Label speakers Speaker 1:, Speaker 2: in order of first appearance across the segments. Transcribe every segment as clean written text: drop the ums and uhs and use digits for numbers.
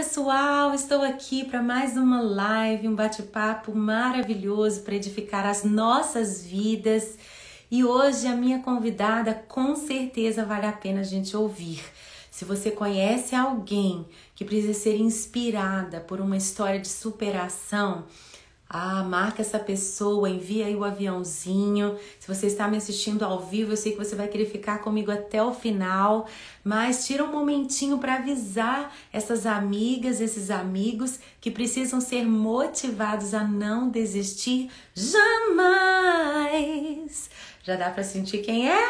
Speaker 1: pessoal, estou aqui para mais uma live, um bate-papo maravilhoso para edificar as nossas vidas. E hoje a minha convidada com certeza vale a pena a gente ouvir. Se você conhece alguém que precisa ser inspirada por uma história de superação, marca essa pessoa, envia aí o aviãozinho. Se você está me assistindo ao vivo, eu sei que você vai querer ficar comigo até o final, mas tira um momentinho para avisar essas amigas, esses amigos que precisam ser motivados a não desistir jamais. Já dá para sentir quem é?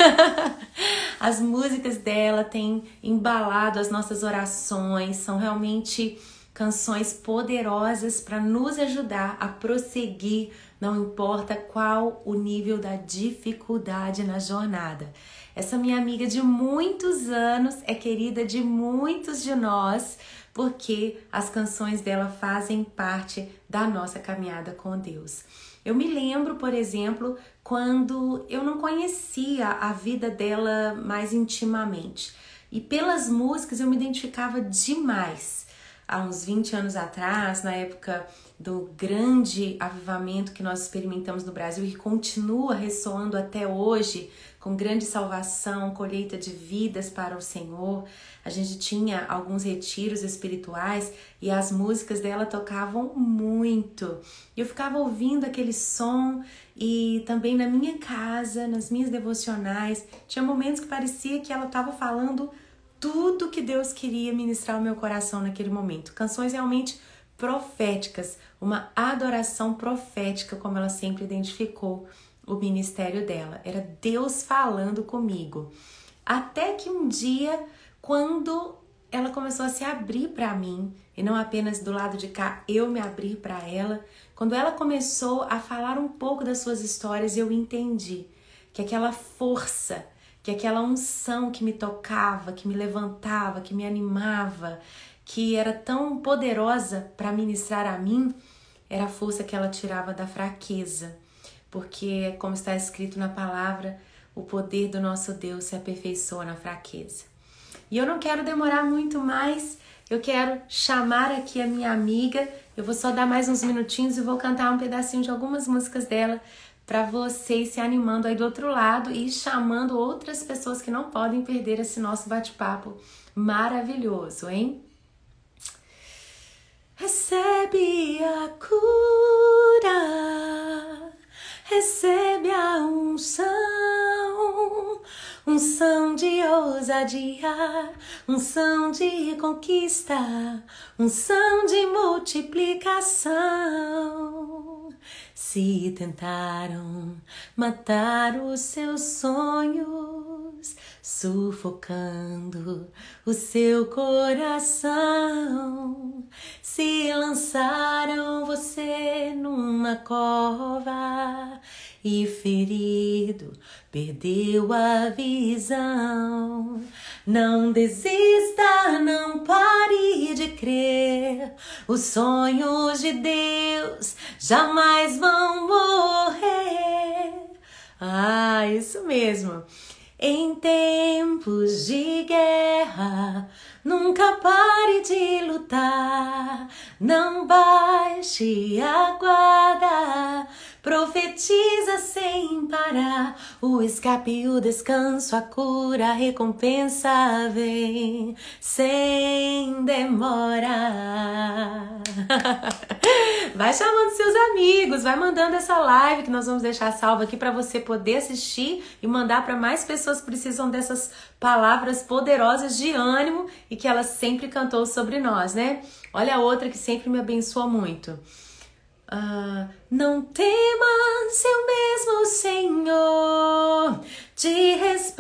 Speaker 1: As músicas dela têm embalado as nossas orações, são realmente canções poderosas para nos ajudar a prosseguir, não importa qual o nível da dificuldade na jornada. Essa minha amiga de muitos anos é querida de muitos de nós, porque as canções dela fazem parte da nossa caminhada com Deus. Eu me lembro, por exemplo, quando eu não conhecia a vida dela mais intimamente. E pelas músicas eu me identificava demais. Há uns 20 anos atrás, na época do grande avivamento que nós experimentamos no Brasil e que continua ressoando até hoje, com grande salvação, colheita de vidas para o Senhor. A gente tinha alguns retiros espirituais e as músicas dela tocavam muito. Eu ficava ouvindo aquele som e também na minha casa, nas minhas devocionais, tinha momentos que parecia que ela estava falando tudo que Deus queria ministrar ao meu coração naquele momento. Canções realmente proféticas, uma adoração profética, como ela sempre identificou o ministério dela. Era Deus falando comigo. Até que um dia, quando ela começou a se abrir para mim, e não apenas do lado de cá, eu me abrir para ela, quando ela começou a falar um pouco das suas histórias, eu entendi que aquela força, que aquela unção que me tocava, que me levantava, que me animava, que era tão poderosa para ministrar a mim, era a força que ela tirava da fraqueza. Porque, como está escrito na palavra, o poder do nosso Deus se aperfeiçoa na fraqueza. E eu não quero demorar muito mais, eu quero chamar aqui a minha amiga, eu vou só dar mais uns minutinhos e vou cantar um pedacinho de algumas músicas dela, para vocês se animando aí do outro lado e chamando outras pessoas que não podem perder esse nosso bate-papo maravilhoso, hein? Recebe a cura, recebe a unção de ousadia, unção de conquista, unção de multiplicação. Se tentaram matar os seus sonhos, sufocando o seu coração, se lançaram você numa cova e ferido perdeu a visão. Não desista, não pare de crer. Os sonhos de Deus jamais vão morrer. Isso mesmo. Em tempos de guerra, nunca pare de lutar. Não baixe a guarda. Profetiza sem parar, o escape, o descanso, a cura, a recompensa vem sem demora. Vai chamando seus amigos, vai mandando essa live que nós vamos deixar salva aqui para você poder assistir e mandar para mais pessoas que precisam dessas palavras poderosas de ânimo e que ela sempre cantou sobre nós, né? Olha a outra que sempre me abençoa muito. Não temas, eu mesmo, Senhor, te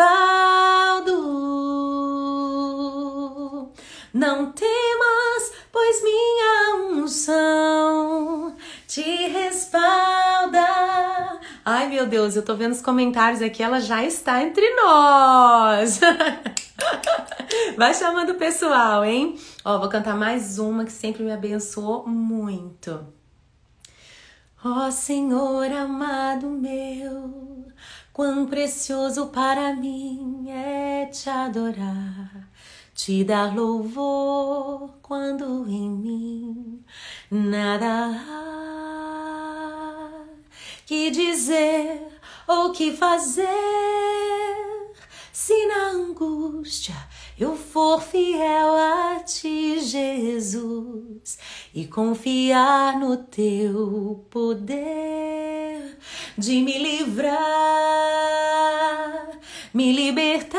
Speaker 1: respaldo. Não temas, pois minha unção te respalda. Ai, meu Deus, eu tô vendo os comentários aqui, ela já está entre nós. Vai chamando o pessoal, hein? Vou cantar mais uma que sempre me abençoou muito. Ó Senhor amado meu, quão precioso para mim é te adorar, te dar louvor, quando em mim nada há que dizer ou que fazer, se na angústia eu for fiel a ti, Jesus, e confiar no teu poder de me livrar, me libertar,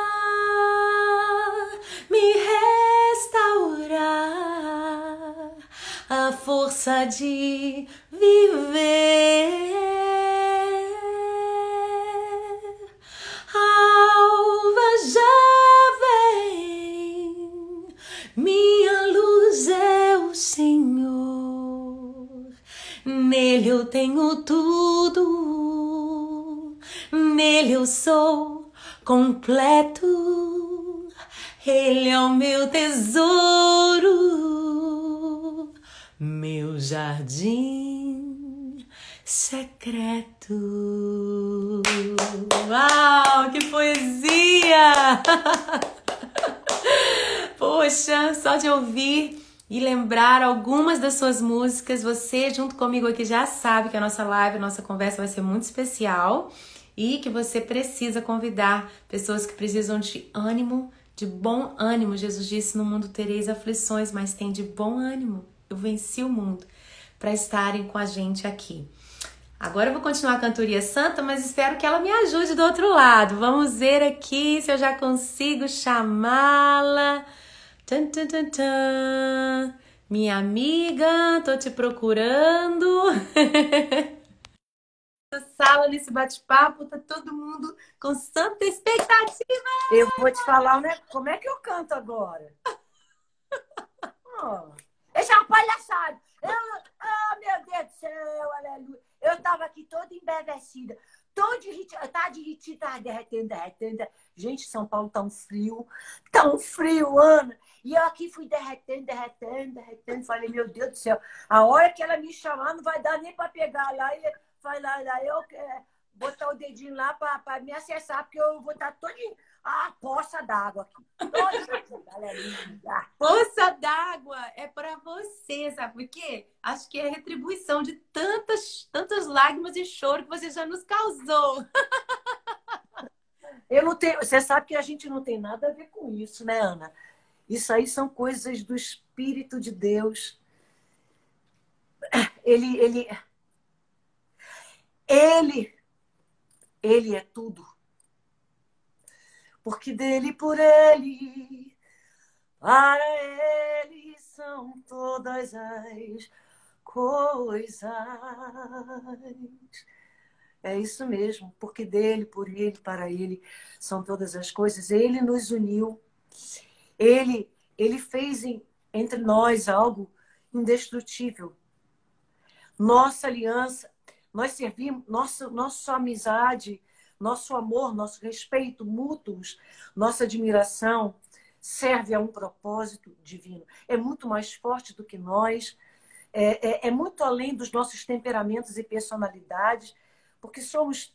Speaker 1: me restaurar, a força de viver. Alva já vem, minha luz é o Senhor, nele eu tenho tudo, nele eu sou completo, ele é o meu tesouro, meu jardim secreto. Uau, que poesia! Poxa, só de ouvir e lembrar algumas das suas músicas, você junto comigo aqui já sabe que a nossa live, a nossa conversa vai ser muito especial e que você precisa convidar pessoas que precisam de ânimo, de bom ânimo. Jesus disse: no mundo tereis aflições, mas tem de bom ânimo. Eu venci o mundo, para estarem com a gente aqui. Agora eu vou continuar a cantoria santa, mas espero que ela me ajude do outro lado. Vamos ver aqui se eu já consigo chamá-la. Tum, tum, tum, tum. Minha amiga, tô te procurando. Essa sala, nesse bate-papo, tá todo mundo com santa expectativa.
Speaker 2: Eu vou te falar, né? Como é que eu canto agora? Esse é uma palhaçada. Meu Deus do céu, aleluia. Eu tava aqui toda embevecida, toda irritada, tá de ritita, tava derretendo. Gente, São Paulo tá um frio, Ana. E eu aqui fui derretendo. Falei, meu Deus do céu, a hora que ela me chamar não vai dar nem para pegar lá. E vai lá, eu botar o dedinho lá para me acessar, porque eu vou estar toda a poça d'água aqui.
Speaker 1: Poça d'água é para você, sabe por quê? Acho que é retribuição de tantas lágrimas e choro que você já nos causou.
Speaker 2: Eu não tenho, você sabe que a gente não tem nada a ver com isso, né, Ana? Isso aí são coisas do Espírito de Deus. Ele é tudo. Porque dele, por ele, para ele são todas as coisas. É isso mesmo, porque dele, por ele, para ele são todas as coisas. Ele nos uniu. Ele fez entre nós algo indestrutível. Nossa aliança, nós servimos, nossa amizade, nosso amor, nosso respeito mútuos, nossa admiração serve a um propósito divino. É muito mais forte do que nós, é muito além dos nossos temperamentos e personalidades, porque somos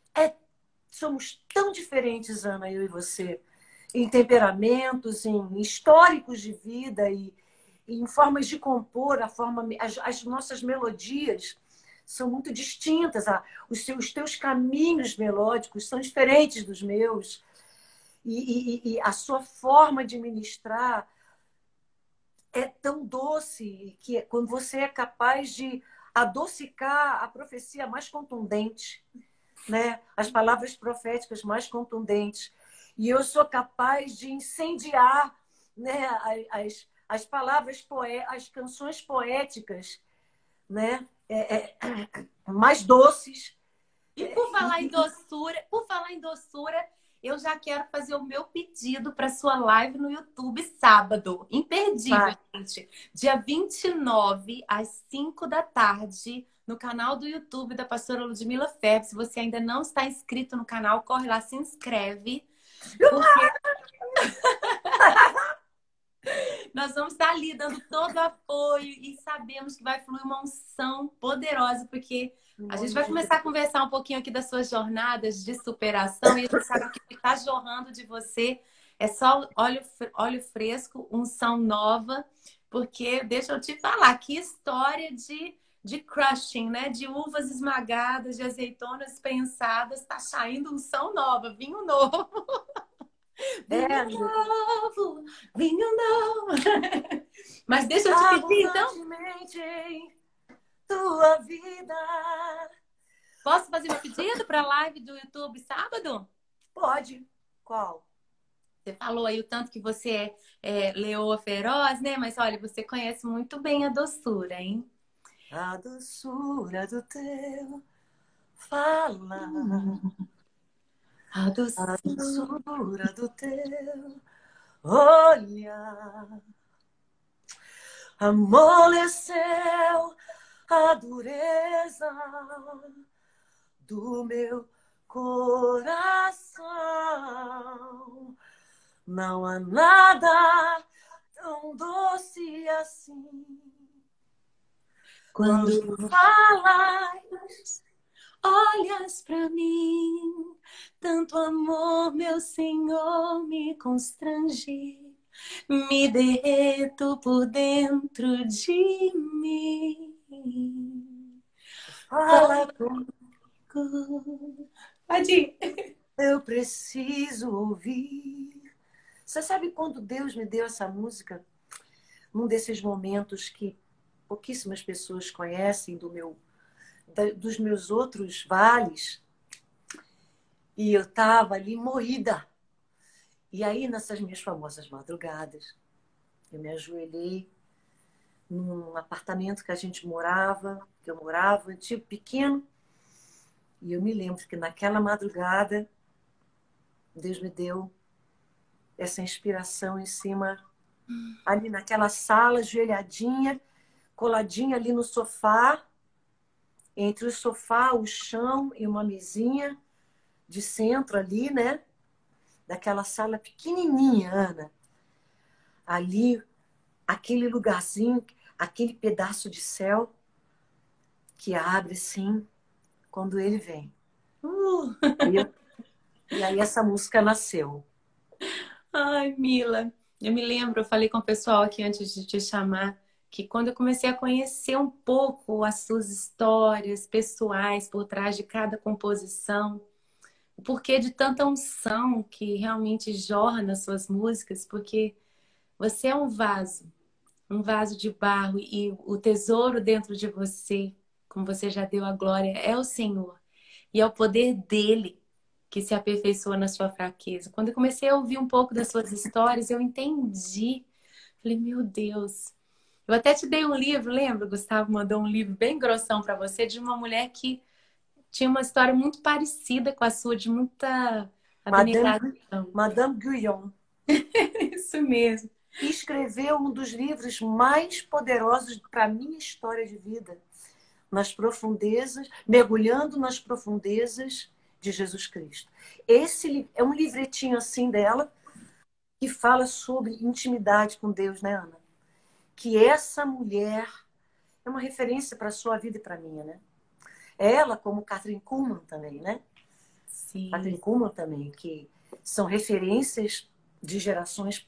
Speaker 2: tão diferentes, Ana, eu e você, em temperamentos, em históricos de vida e em formas de compor, as nossas melodias são muito distintas. Os teus caminhos melódicos são diferentes dos meus. E a sua forma de ministrar é tão doce que quando você é capaz de adocicar a profecia mais contundente, né? As palavras proféticas mais contundentes. E eu sou capaz de incendiar, né, as palavras, as canções poéticas, né? Mais doces.
Speaker 1: E por falar em doçura, eu já quero fazer o meu pedido para sua live no YouTube sábado. Imperdível, gente. Dia 29, às 5 da tarde, no canal do YouTube da pastora Ludmila Ferb. Se você ainda não está inscrito no canal, corre lá, se inscreve. Porque nós vamos estar ali dando todo o apoio e sabemos que vai fluir uma unção poderosa, porque a gente vai começar a conversar um pouquinho aqui das suas jornadas de superação e a gente sabe que o que está jorrando de você É só óleo fresco, unção nova, porque deixa eu te falar, que história de crushing, né? De uvas esmagadas, de azeitonas prensadas, tá saindo unção nova, vinho novo. Vinho
Speaker 2: Amiga,
Speaker 1: novo, vinho novo. Mas deixa eu te pedir, então,
Speaker 2: abundantemente em tua vida.
Speaker 1: posso fazer meu pedido para a live do YouTube sábado?
Speaker 2: Pode. Qual?
Speaker 1: Você falou aí o tanto que você é leoa feroz, né? Mas olha, você conhece muito bem a doçura, hein?
Speaker 2: A doçura do teu falar,
Speaker 1: A
Speaker 2: a
Speaker 1: doçura.
Speaker 2: doçura do teu olhar, amoleceu a dureza do meu coração. Não há nada tão doce assim. Quando
Speaker 1: Quando
Speaker 2: falas,
Speaker 1: olhas para mim, tanto amor, meu Senhor, me constrange. Me derreto por dentro de mim.
Speaker 2: fala comigo,
Speaker 1: Pode ir.
Speaker 2: eu preciso ouvir. Você sabe quando Deus me deu essa música? Num desses momentos que pouquíssimas pessoas conhecem dos meus outros vales. E eu estava ali moída. E aí, nessas minhas famosas madrugadas, eu me ajoelhei num apartamento que a gente morava, que eu morava, tipo pequeno. E eu me lembro que naquela madrugada, Deus me deu essa inspiração em cima, ali naquela sala, ajoelhadinha, coladinha ali no sofá, entre o sofá, o chão e uma mesinha de centro ali, né? Daquela sala pequenininha, Ana. Ali, aquele lugarzinho, aquele pedaço de céu que abre, sim, quando ele vem.
Speaker 1: Uh.
Speaker 2: E, e aí essa música nasceu.
Speaker 1: Ai, Mila, eu me lembro, eu falei com o pessoal aqui antes de te chamar, que quando eu comecei a conhecer um pouco as suas histórias pessoais por trás de cada composição, o porquê de tanta unção que realmente jorra nas suas músicas, porque você é um vaso de barro e o tesouro dentro de você, como você já deu a glória, é o Senhor. E é o poder dele que se aperfeiçoa na sua fraqueza. Quando eu comecei a ouvir um pouco das suas histórias, eu entendi. Falei, meu Deus. Eu até te dei um livro, lembra? O Gustavo mandou um livro bem grossão para você de uma mulher que tinha uma história muito parecida com a sua, de muita abnegação.
Speaker 2: Madame Guyon.
Speaker 1: Isso mesmo.
Speaker 2: E escreveu um dos livros mais poderosos para a minha história de vida, nas profundezas, mergulhando nas profundezas de Jesus Cristo. Esse é um livretinho assim dela que fala sobre intimidade com Deus, né, Ana? Que essa mulher é uma referência para a sua vida e para a minha, né? Ela, como Kathryn Kuhlman também, né? Kathryn
Speaker 1: Sim.
Speaker 2: Kuhlman também, que são referências de gerações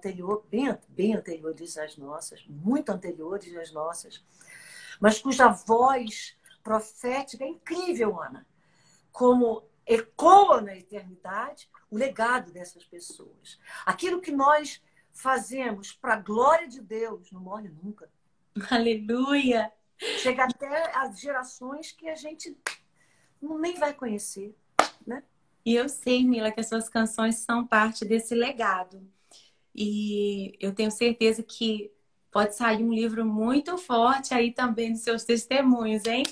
Speaker 2: bem anteriores às nossas, muito anteriores às nossas, mas cuja voz profética é incrível, Ana. Como ecoa na eternidade o legado dessas pessoas. Aquilo que nós fazemos para a glória de Deus não morre nunca.
Speaker 1: Aleluia.
Speaker 2: Chega até as gerações que a gente nem vai conhecer, né?
Speaker 1: E eu sei, Mila, que as suas canções são parte desse legado. E eu tenho certeza que pode sair um livro muito forte aí também dos seus testemunhos, hein?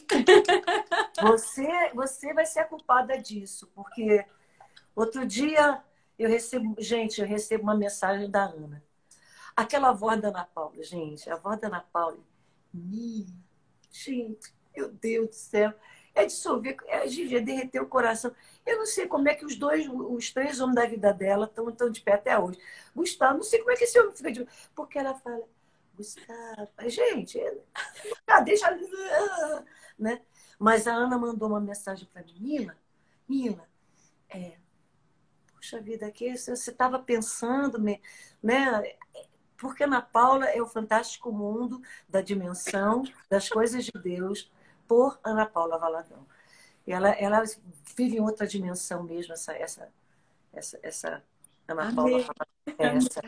Speaker 2: Você vai ser a culpada disso, porque outro dia eu recebo uma mensagem da Ana. Aquela voz da Ana Paula, gente, a voz da Ana Paula, minha, gente, meu Deus do céu, é dissolver, é derreter o coração. Eu não sei como é que os três homens da vida dela estão de pé até hoje. Gustavo, não sei como é que esse homem fica de pé. Porque ela fala, Gustavo, gente, deixa, né? Mas a Ana mandou uma mensagem para mim, Mila, puxa vida, que você estava pensando, né? Porque Ana Paula é o fantástico mundo da dimensão das coisas de Deus por Ana Paula Valadão. Ela vive em outra dimensão mesmo, essa Ana Paula
Speaker 1: Amém.
Speaker 2: Valadão. Essa.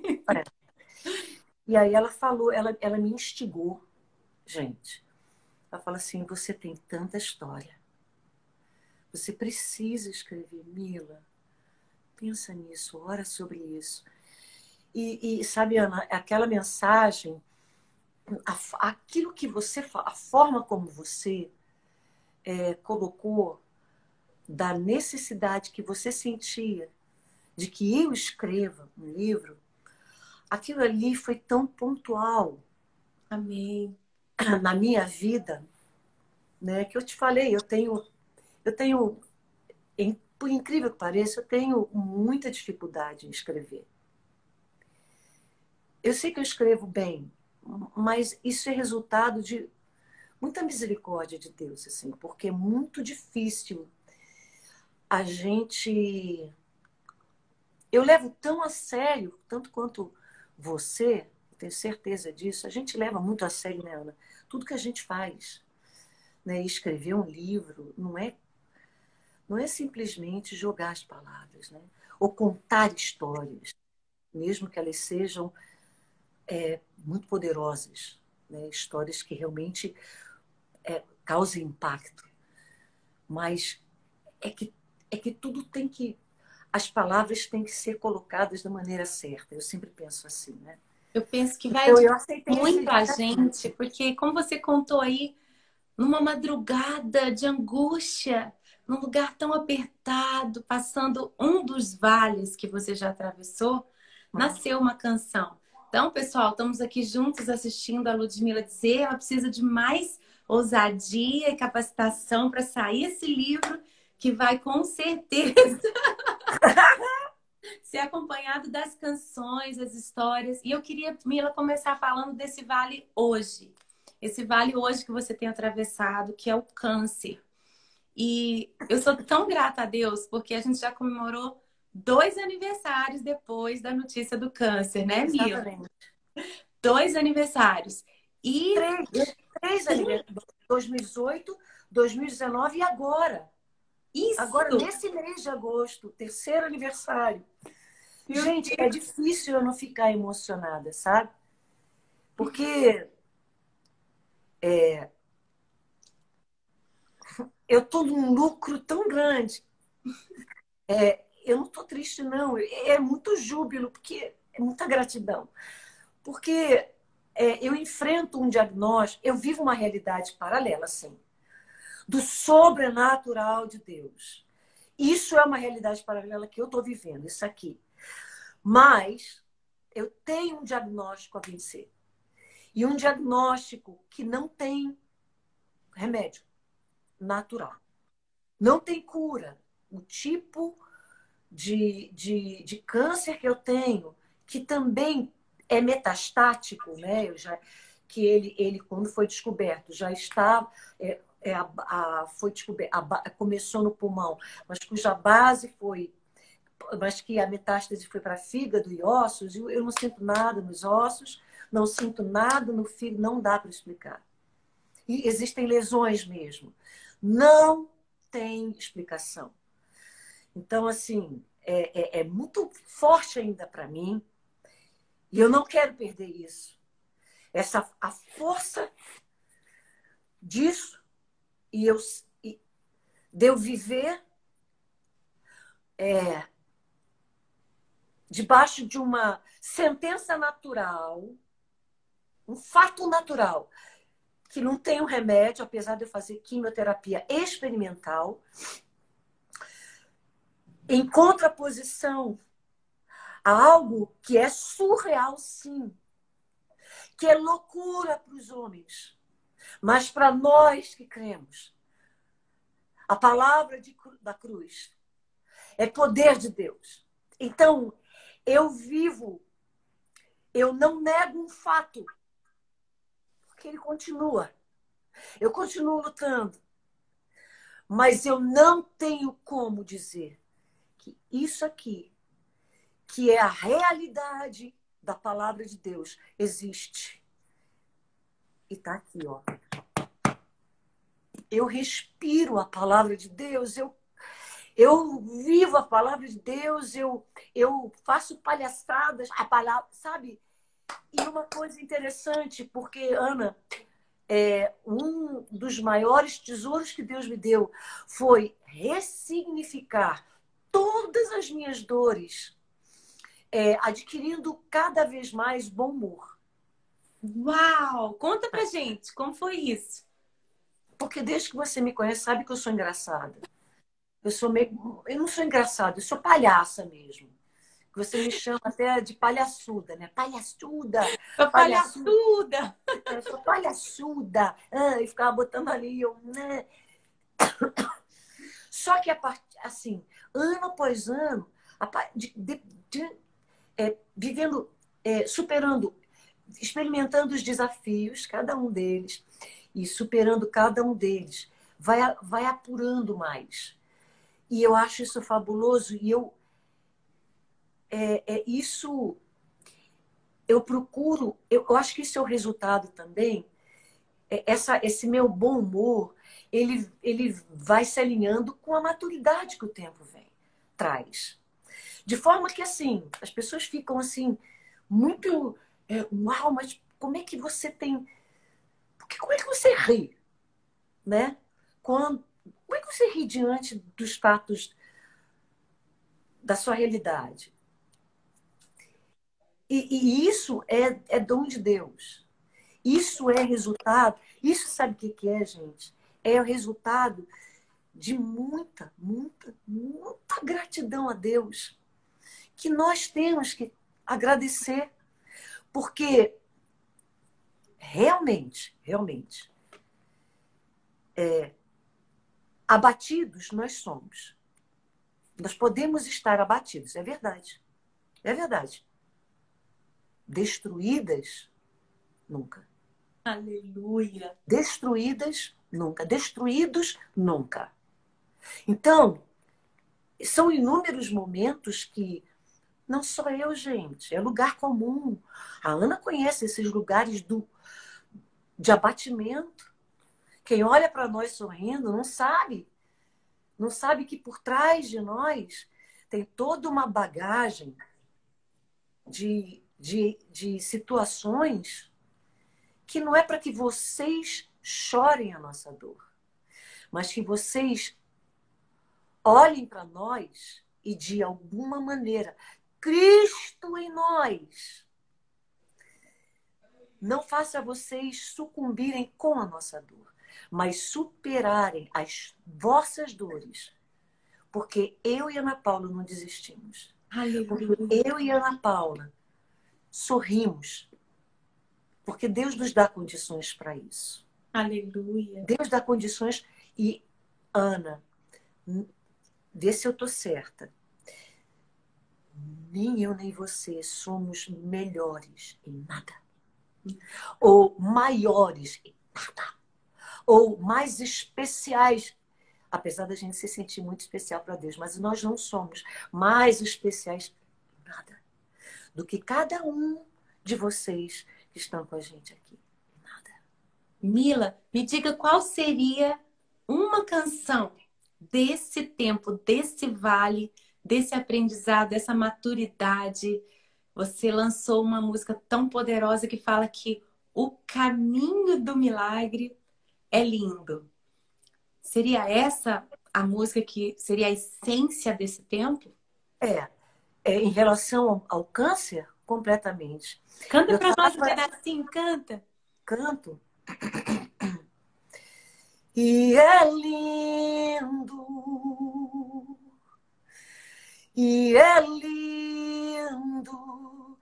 Speaker 2: E aí ela falou, ela me instigou, gente. Ela fala assim, você tem tanta história. Você precisa escrever, Mila. Pensa nisso, ora sobre isso. E sabe, Ana, aquela mensagem, aquilo que você, a forma como você colocou da necessidade que você sentia de que eu escreva um livro, aquilo ali foi tão pontual
Speaker 1: Amém.
Speaker 2: na minha vida, né, que eu te falei, eu tenho, por incrível que pareça, eu tenho muita dificuldade em escrever. Eu sei que eu escrevo bem, mas isso é resultado de muita misericórdia de Deus, assim, porque é muito difícil a gente. Eu levo tão a sério, tanto quanto você, eu tenho certeza disso, a gente leva muito a sério, né, Ana? Tudo que a gente faz, né? Escrever um livro não é simplesmente jogar as palavras, né? Ou contar histórias, mesmo que elas sejam muito poderosas, né? Histórias que realmente causem impacto. Mas é que tudo tem que. As palavras têm que ser colocadas da maneira certa. Eu sempre penso assim, né?
Speaker 1: Eu penso que vai
Speaker 2: Então,
Speaker 1: de
Speaker 2: eu aceitei esse
Speaker 1: muito a
Speaker 2: desafio.
Speaker 1: gente, porque como você contou aí, numa madrugada de angústia, num lugar tão apertado, passando um dos vales que você já atravessou, nasceu uma canção. Então, pessoal, estamos aqui juntos assistindo a Ludmilla dizer, ela precisa de mais ousadia e capacitação para sair esse livro que vai com certeza ser acompanhado das canções, das histórias. E eu queria, Mila, começar falando desse vale hoje. Esse vale hoje que você tem atravessado, que é o câncer. E eu sou tão grata a Deus, porque a gente já comemorou 2 aniversários depois da notícia do câncer, né, Mila?
Speaker 2: Exatamente.
Speaker 1: 2 aniversários. E
Speaker 2: Três. Três aniversários. 2018, 2019 e agora. Agora,
Speaker 1: isso,
Speaker 2: nesse mês de agosto, terceiro aniversário.
Speaker 1: meu
Speaker 2: Gente, é
Speaker 1: Deus,
Speaker 2: difícil eu não ficar emocionada, sabe? Porque eu tô num lucro tão grande. Eu não tô triste, não. É muito júbilo, porque é muita gratidão. Porque eu enfrento um diagnóstico, eu vivo uma realidade paralela, assim, do sobrenatural de Deus. Isso é uma realidade paralela que eu estou vivendo, isso aqui. Mas eu tenho um diagnóstico a vencer. E um diagnóstico que não tem remédio natural. Não tem cura. O tipo de câncer que eu tenho, que também é metastático, né? Que ele quando foi descoberto, já está. Foi descoberto, começou no pulmão, mas cuja base foi. Mas que a metástase foi para fígado e ossos, eu não sinto nada nos ossos, não sinto nada no fígado, não dá para explicar. E existem lesões mesmo. Não tem explicação. Então, assim, é muito forte ainda para mim e eu não quero perder isso. A força disso de eu viver debaixo de uma sentença natural, um fato natural, que não tem um remédio, apesar de eu fazer quimioterapia experimental, em contraposição a algo que é surreal, sim, que é loucura para os homens, mas para nós que cremos, a palavra da cruz é poder de Deus. Então, eu vivo, eu não nego um fato, porque ele continua. Eu continuo lutando, mas eu não tenho como dizer que isso aqui, que é a realidade da palavra de Deus, existe. E está aqui, ó. Eu respiro a palavra de Deus, eu vivo a palavra de Deus, eu faço palhaçadas, a palavra, sabe? E uma coisa interessante, porque, Ana, um dos maiores tesouros que Deus me deu foi ressignificar todas as minhas dores, adquirindo cada vez mais bom humor.
Speaker 1: Uau! Conta pra gente, como foi isso?
Speaker 2: Porque desde que você me conhece, sabe que eu sou engraçada. Eu não sou engraçada, eu sou palhaça mesmo. Você me chama até de palhaçuda, né? Palhaçuda, palhaçuda.
Speaker 1: Palhaçuda!
Speaker 2: Eu sou palhaçuda. E ficava botando ali, eu, né? Só que, assim, ano após ano, vivendo, superando, experimentando os desafios, cada um deles, e superando cada um deles, vai apurando mais. E eu acho isso fabuloso, e isso eu procuro, eu acho que isso é o resultado também, esse meu bom humor, ele vai se alinhando com a maturidade que o tempo traz. De forma que, assim, as pessoas ficam, assim, muito... uau, mas como é que você tem... Como é que você ri, né? Como é que você ri diante dos fatos da sua realidade? E isso é dom de Deus. Isso é resultado... Isso sabe o que é, gente? É o resultado de muita, muita, muita gratidão a Deus, que nós temos que agradecer, porque realmente, abatidos nós somos. Nós podemos estar abatidos, é verdade. É verdade. Destruídas, nunca.
Speaker 1: Aleluia!
Speaker 2: Destruídas, nunca. Destruídos, nunca. Então, são inúmeros momentos que não sou eu, gente. É lugar comum. A Ana conhece esses lugares de abatimento. Quem olha para nós sorrindo não sabe. Não sabe que por trás de nós tem toda uma bagagem de situações que não é para que vocês chorem a nossa dor, mas que vocês olhem para nós e, de alguma maneira, Cristo em nós não faça vocês sucumbirem com a nossa dor, mas superarem as vossas dores. Porque eu e Ana Paula não desistimos. Porque
Speaker 1: Aleluia!
Speaker 2: eu e Ana Paula sorrimos. Porque Deus nos dá condições para isso.
Speaker 1: Aleluia!
Speaker 2: Deus dá condições. E, Ana, vê se eu estou certa. Nem eu nem você somos melhores em nada. Ou maiores em nada. Ou mais especiais. Apesar da gente se sentir muito especial para Deus. Mas nós não somos mais especiais em nada do que cada um de vocês que estão com a gente aqui. Nada.
Speaker 1: Mila, me diga qual seria uma canção desse tempo, desse vale, desse aprendizado, dessa maturidade. Você lançou uma música tão poderosa que fala que o caminho do milagre é lindo. Seria essa a música que seria a essência desse tempo?
Speaker 2: Em relação ao câncer, completamente.
Speaker 1: Canta
Speaker 2: Eu
Speaker 1: pra nós um
Speaker 2: tava,
Speaker 1: pedacinho, canta.
Speaker 2: canto. E é lindo, e é lindo,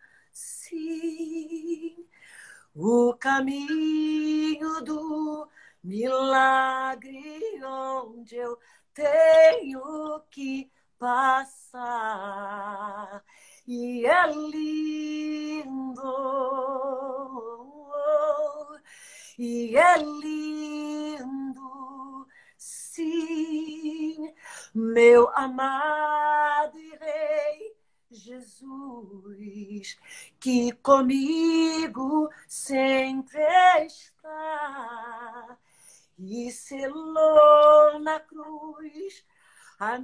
Speaker 2: sim, o caminho do milagre onde eu tenho que passar. E é lindo, e é lindo, sim, meu amado diz que comigo sempre está e selou na cruz a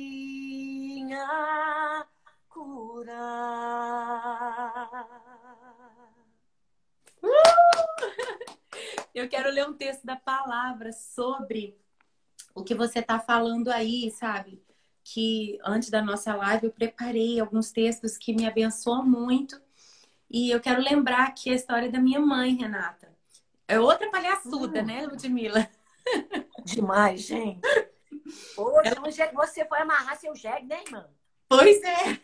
Speaker 2: minha cura.
Speaker 1: Eu quero ler um texto da palavra sobre o que você está falando aí, sabe? Que antes da nossa live eu preparei alguns textos que me abençoam muito. E eu quero lembrar aqui a história da minha mãe, Renata. É outra palhaçuda, né, Ludmila?
Speaker 2: Demais, gente. Poxa, onde é que você foi amarrar seu jegue, né, irmã?
Speaker 1: Pois é.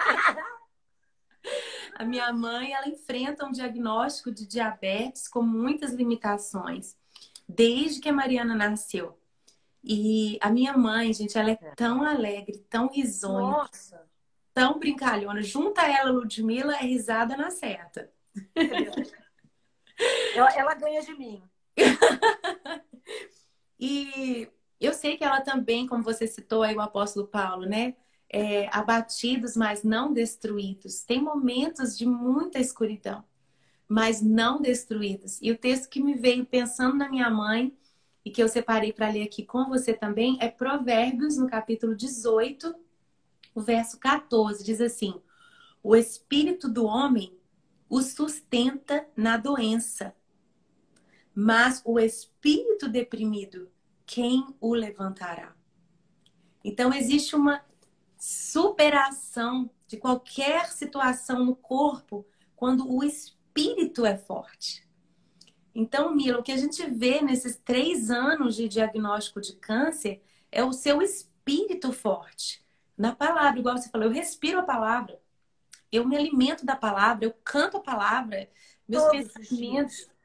Speaker 1: A minha mãe, ela enfrenta um diagnóstico de diabetes com muitas limitações, desde que a Mariana nasceu. E a minha mãe, gente, ela é tão alegre, tão risonha,
Speaker 2: Nossa.
Speaker 1: tão brincalhona. Junta ela, Ludmila, é risada na certa.
Speaker 2: Ela ganha de mim.
Speaker 1: E eu sei que ela também, como você citou aí o apóstolo Paulo, né? Abatidos, mas não destruídos. Tem momentos de muita escuridão, mas não destruídos. E o texto que me veio pensando na minha mãe e que eu separei para ler aqui com você também é Provérbios, no capítulo 18, o verso 14. Diz assim: o espírito do homem o sustenta na doença, mas o espírito deprimido, quem o levantará? Então, existe uma superação de qualquer situação no corpo quando o espírito é forte. Então, Mila, o que a gente vê nesses 3 anos de diagnóstico de câncer é o seu espírito forte. Na palavra, igual você falou, eu respiro a palavra, eu me alimento da palavra, eu canto a palavra, meus
Speaker 2: Todos os
Speaker 1: pensamentos.
Speaker 2: dias.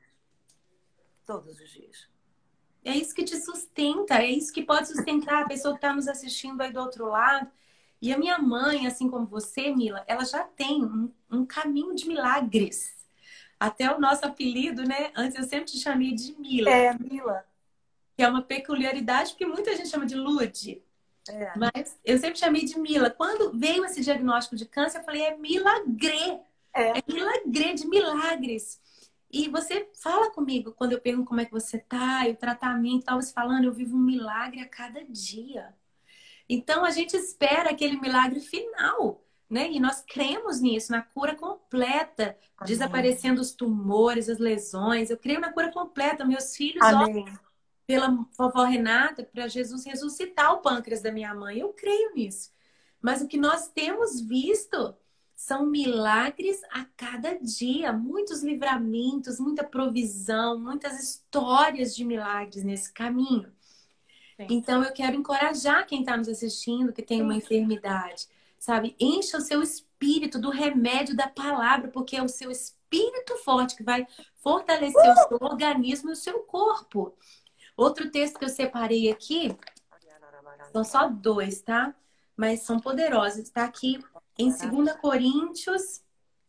Speaker 2: Todos os dias.
Speaker 1: É isso que te sustenta, é isso que pode sustentar a pessoa que está nos assistindo aí do outro lado. E a minha mãe, assim como você, Mila, ela já tem um caminho de milagres. Até o nosso apelido, né? Antes eu sempre te chamei de Mila.
Speaker 2: Mila.
Speaker 1: Que é uma peculiaridade, porque muita gente chama de Lud. Mas eu sempre chamei de Mila. Quando veio esse diagnóstico de câncer, eu falei, é milagre. É milagre de milagres. E você fala comigo quando eu pergunto como é que você tá, e o tratamento, tava se falando, eu vivo um milagre a cada dia. Então a gente espera aquele milagre final, né? E nós cremos nisso, na cura completa,
Speaker 2: Amém.
Speaker 1: Desaparecendo os tumores, as lesões. Eu creio na cura completa. Meus filhos,
Speaker 2: Amém.
Speaker 1: ó, pela vovó Renata, para Jesus ressuscitar o pâncreas da minha mãe. Eu creio nisso. Mas o que nós temos visto são milagres a cada dia, muitos livramentos, muita provisão, muitas histórias de milagres nesse caminho. Sim. Então eu quero encorajar quem está nos assistindo, que tem uma enfermidade, sabe? Encha o seu espírito do remédio da palavra, porque é o seu espírito forte que vai fortalecer o seu organismo e o seu corpo. Outro texto que eu separei aqui, são só 2, tá? Mas são poderosos. Está aqui em 2 Coríntios.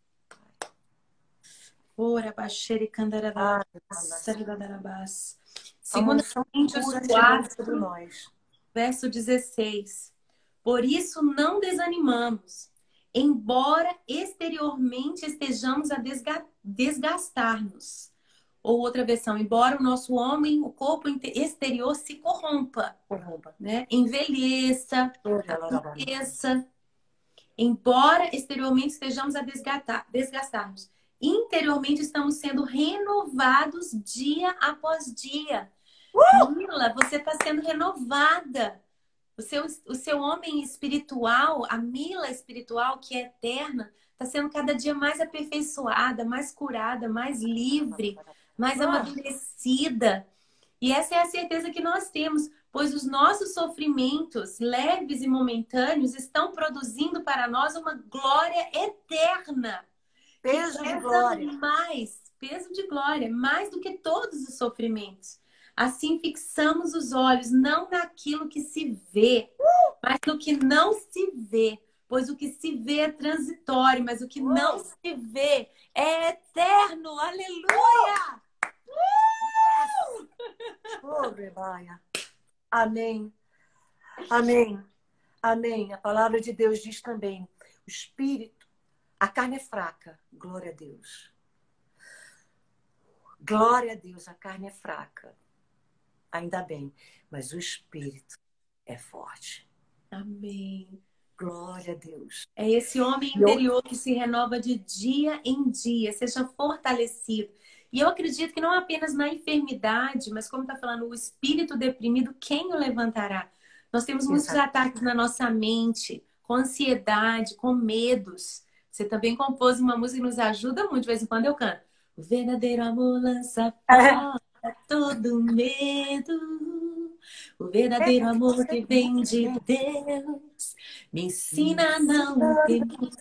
Speaker 1: Ora, baixere candarabás. 2 Coríntios 4, verso 16. Por isso não desanimamos, embora exteriormente estejamos a desgastar-nos. Ou outra versão, embora o nosso homem, o corpo exterior se corrompa, né? Envelheça, aqueça. Embora exteriormente estejamos a desgastar-nos, interiormente estamos sendo renovados dia após dia. Mila, você está sendo renovada. O seu homem espiritual, a Mila espiritual, que é eterna, está sendo cada dia mais aperfeiçoada, mais curada, mais livre, mais amadurecida. E essa é a certeza que nós temos, pois os nossos sofrimentos leves e momentâneos estão produzindo para nós uma glória eterna.
Speaker 2: Peso de glória.
Speaker 1: Peso de glória, mais do que todos os sofrimentos. Assim fixamos os olhos não naquilo que se vê, mas no que não se vê. Pois o que se vê é transitório, mas o que não se vê é eterno. Aleluia!
Speaker 2: Amém. Amém. Amém. A palavra de Deus diz também: o Espírito A carne é fraca, glória a Deus. Glória a Deus, a carne é fraca. Ainda bem, mas o espírito é forte.
Speaker 1: Amém.
Speaker 2: Glória a Deus.
Speaker 1: É esse homem interior que se renova de dia em dia, seja fortalecido. E eu acredito que não apenas na enfermidade, mas como está falando, o espírito deprimido, quem o levantará? Nós temos muitos
Speaker 2: Exato.
Speaker 1: ataques na nossa mente, com ansiedade, com medos. Você também compôs uma música que nos ajuda muito, de vez em quando eu canto. O verdadeiro amor lança fora todo medo. O verdadeiro amor que vem de Deus me ensina a não temer.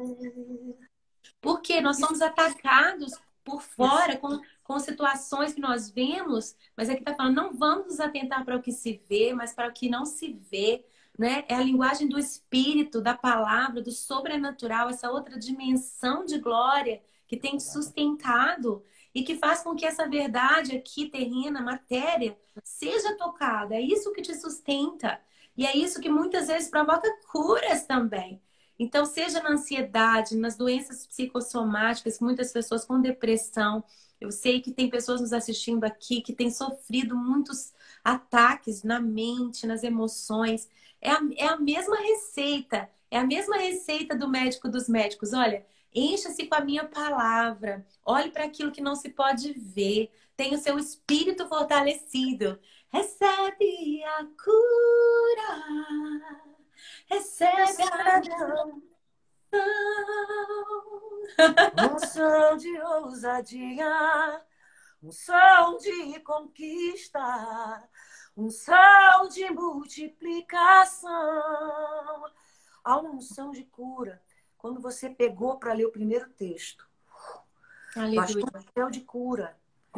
Speaker 1: Porque nós somos atacados por fora com situações que nós vemos, mas aqui está falando, não vamos nos atentar para o que se vê, mas para o que não se vê. Né? É a linguagem do espírito, da palavra, do sobrenatural, essa outra dimensão de glória que tem te sustentado e que faz com que essa verdade aqui, terrena, matéria, seja tocada. É isso que te sustenta. E é isso que muitas vezes provoca curas também. Então, seja na ansiedade, nas doenças psicossomáticas, muitas pessoas com depressão. Eu sei que tem pessoas nos assistindo aqui que têm sofrido muitos ataques na mente, nas emoções. É a mesma receita. É a mesma receita do médico dos médicos. Olha, encha-se com a minha palavra. Olhe para aquilo que não se pode ver. Tenha o seu espírito fortalecido. Recebe a cura. Recebe a
Speaker 2: unção de ousadia, unção de conquista, unção de multiplicação. Há uma unção de cura. Quando você pegou para ler o primeiro texto, bastou um céu de cura.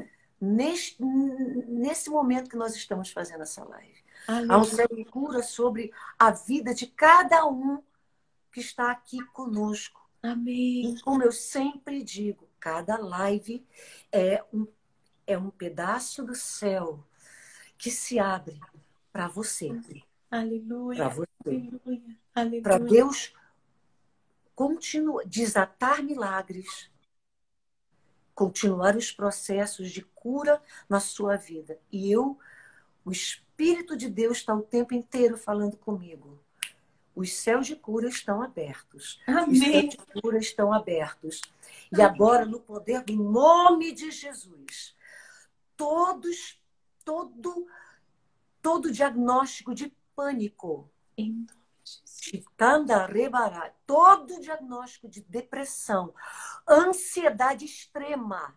Speaker 2: Nesse momento que nós estamos fazendo essa live. Aleluia. Há um céu de cura sobre a vida de cada um que está aqui conosco.
Speaker 1: Amém.
Speaker 2: E como eu sempre digo, cada live é um pedaço do céu que se abre para você.
Speaker 1: Aleluia.
Speaker 2: Para você.
Speaker 1: Aleluia. Aleluia.
Speaker 2: Para Deus desatar milagres, continuar os processos de cura na sua vida. E o Espírito de Deus está o tempo inteiro falando comigo. Os céus de cura estão abertos.
Speaker 1: Amém.
Speaker 2: Os céus de cura estão abertos. E agora, no poder do nome de Jesus, todo diagnóstico de pânico, todo diagnóstico de depressão, ansiedade extrema,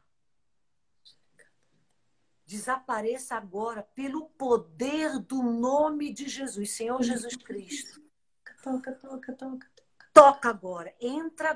Speaker 2: desapareça agora pelo poder do nome de Jesus, Senhor Jesus Cristo. Toca agora, entra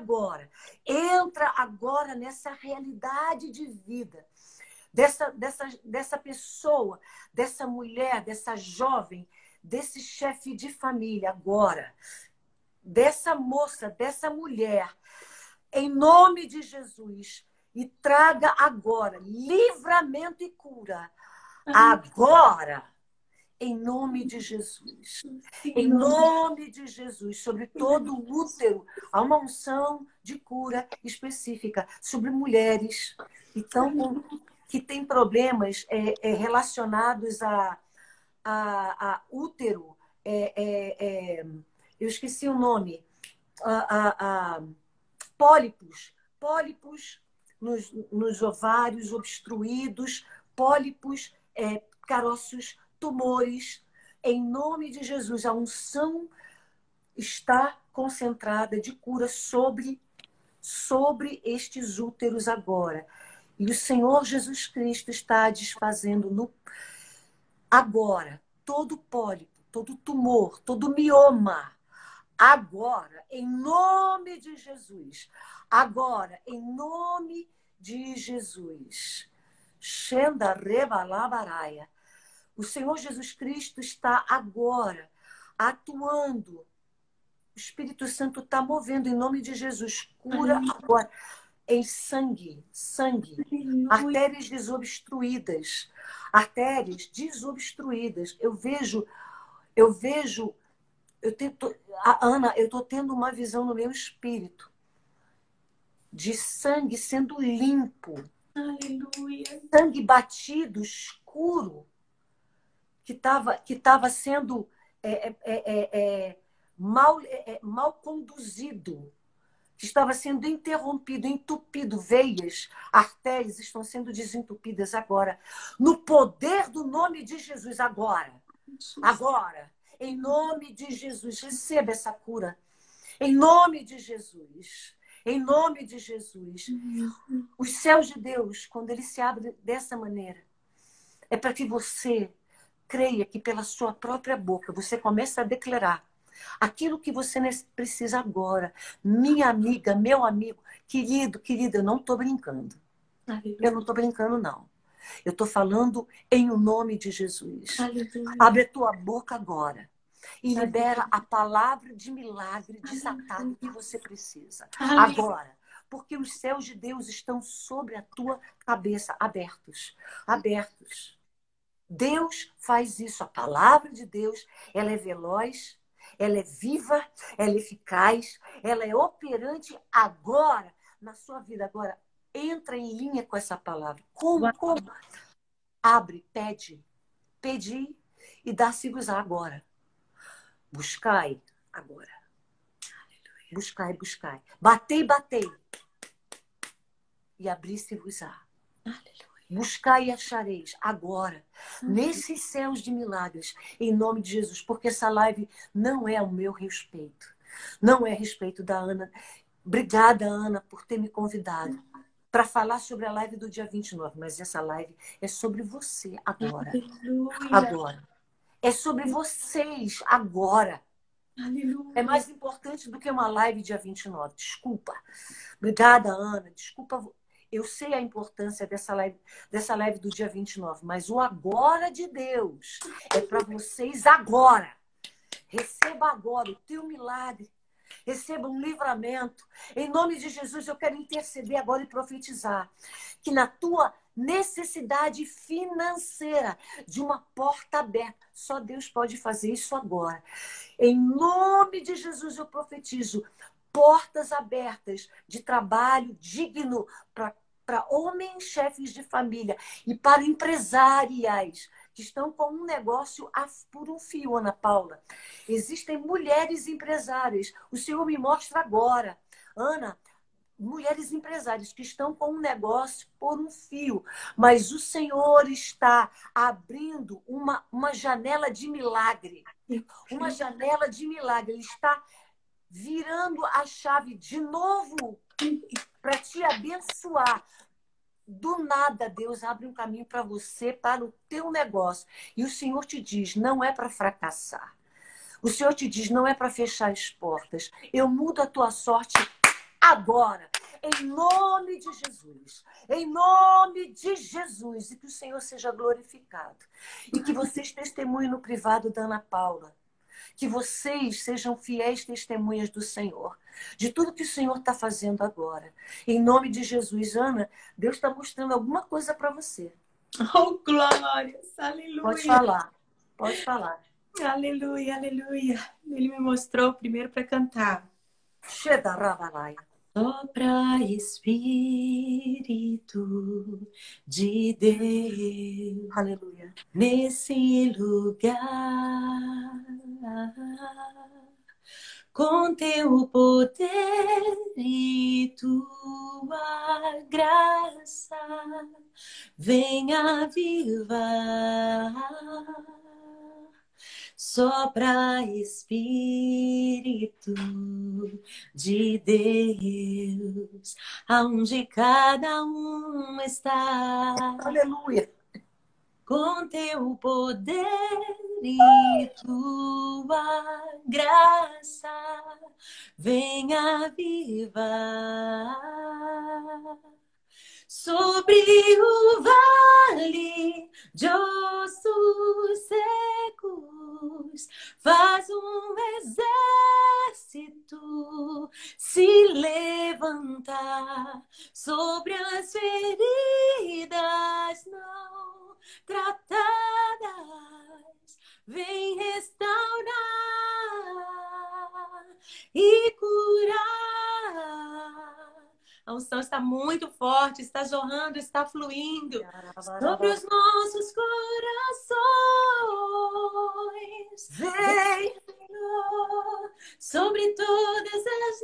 Speaker 2: agora nessa realidade de vida dessa pessoa, dessa mulher, dessa jovem, desse chefe de família agora, dessa moça, dessa mulher, em nome de Jesus, e traga agora livramento e cura. Agora, em nome de Jesus. Em nome de Jesus, sobre todo o útero, há uma unção de cura específica sobre mulheres que têm problemas relacionados a útero. Eu esqueci o nome. Pólipos nos ovários obstruídos, pólipos, caroços, tumores. Em nome de Jesus, a unção está concentrada de cura sobre estes úteros agora. E o Senhor Jesus Cristo está desfazendo agora todo pólipo, todo tumor, todo mioma. Agora, em nome de Jesus. Agora, em nome de Jesus. Shenda Rebalabaraia. O Senhor Jesus Cristo está agora atuando. O Espírito Santo está movendo em nome de Jesus. Cura agora em sangue. Artérias desobstruídas. Ana, eu estou tendo uma visão no meu espírito de sangue sendo limpo,
Speaker 1: Aleluia.
Speaker 2: sangue batido, escuro, que tava sendo mal conduzido, que estava sendo interrompido, entupido, veias, artérias estão sendo desentupidas agora. No poder do nome de Jesus, agora. Agora. Em nome de Jesus, receba essa cura. Em nome de Jesus. Em nome de Jesus. Os céus de Deus, quando ele se abre dessa maneira, é para que você creia que pela sua própria boca você começa a declarar aquilo que você precisa agora. Minha amiga, meu amigo, querido, querida, eu não estou brincando. Eu não estou brincando, não. Eu estou falando em o nome de Jesus.
Speaker 1: Aleluia.
Speaker 2: Abre a tua boca agora e libera a palavra de milagre desatado que você precisa. Agora. Porque os céus de Deus estão sobre a tua cabeça, abertos. Abertos. Deus faz isso. A palavra de Deus, ela é veloz, ela é viva, ela é eficaz, ela é operante agora, na sua vida. Agora, entra em linha com essa palavra. Como? Abre, pede. Pedi e dá-se-vos agora. Buscai agora. Buscai, buscai. Batei, batei. E abri-se-vos-á. Buscai e achareis agora, nesses céus de milagres, em nome de Jesus, porque essa live não é o meu respeito. Não é a respeito da Ana. Obrigada, Ana, por ter me convidado para falar sobre a live do dia 29, mas essa live é sobre você agora. Agora. É sobre vocês agora.
Speaker 1: Aleluia.
Speaker 2: É mais importante do que uma live dia 29. Desculpa. Obrigada, Ana. Desculpa. Eu sei a importância dessa live do dia 29, mas o agora de Deus é para vocês agora. Receba agora o teu milagre. Receba um livramento. Em nome de Jesus, eu quero interceder agora e profetizar que na tua necessidade financeira de uma porta aberta, só Deus pode fazer isso agora. Em nome de Jesus, eu profetizo portas abertas de trabalho digno para homens chefes de família e para empresárias que estão com um negócio por um fio, Ana Paula. Existem mulheres empresárias. O Senhor me mostra agora. Ana, mulheres empresárias que estão com um negócio por um fio, mas o Senhor está abrindo uma janela de milagre. Uma janela de milagre. Ele está virando a chave de novo para te abençoar. Do nada, Deus abre um caminho para você, para o teu negócio. E o Senhor te diz, não é para fracassar. O Senhor te diz, não é para fechar as portas. Eu mudo a tua sorte agora. Em nome de Jesus. Em nome de Jesus. E que o Senhor seja glorificado. E que vocês testemunhem no privado da Ana Paula. Que vocês sejam fiéis testemunhas do Senhor, de tudo que o Senhor está fazendo agora. Em nome de Jesus, Ana, Deus está mostrando alguma coisa para você.
Speaker 1: Oh, glórias! Aleluia!
Speaker 2: Pode falar, pode falar.
Speaker 1: Aleluia, aleluia. Ele me mostrou primeiro para cantar. Sopra Espírito de Deus,
Speaker 2: Aleluia.
Speaker 1: Nesse lugar, com teu poder e tua graça, venha avivar. Sopra Espírito de Deus, aonde cada um está.
Speaker 2: Aleluia.
Speaker 1: Com teu poder e tua graça, venha avivar. Sobre o vale de ossos secos, faz um exército se levantar sobre as feridas não tratadas, vem restaurar e curar. Ao está muito forte, está jorrando, está fluindo sobre os nossos corações.
Speaker 2: Vem,
Speaker 1: Senhor, sobre todas as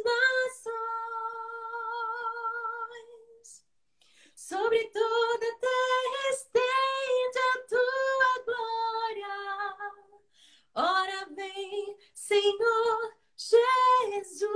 Speaker 1: nações, sobre toda a terra estende a tua glória. Ora vem, Senhor Jesus.